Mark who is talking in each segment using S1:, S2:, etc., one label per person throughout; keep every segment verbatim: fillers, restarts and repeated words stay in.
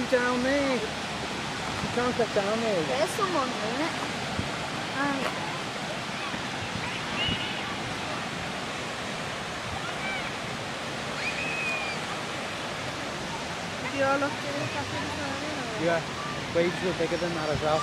S1: you down there. You can't get down there.
S2: There's someone doing it. Um, Did you all look through the back of the car?
S1: Yeah, waves were bigger than that as well.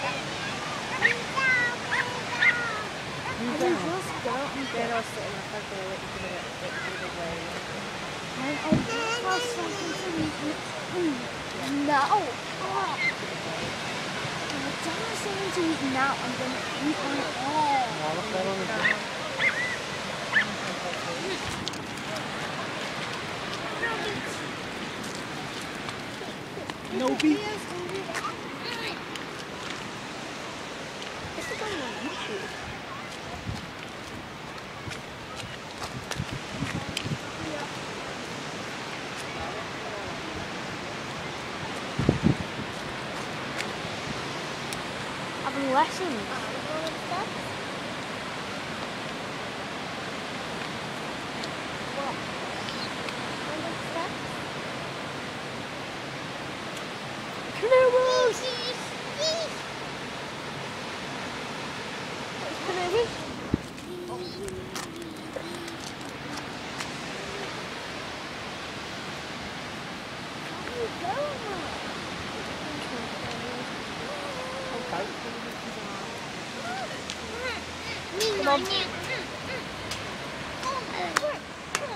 S1: You
S2: I
S1: down?
S2: just got and
S3: They're all sitting up like they're waiting for the, waiting for the big wave.
S2: I just was something to eat now. Oh. I don't want something to eat now. I'm going to eat on it all.
S1: Oh, look there on the ground. No beef.
S2: This is on YouTube. Having lessons. Canoeing! Canoeing?
S1: Okay.
S2: Come on.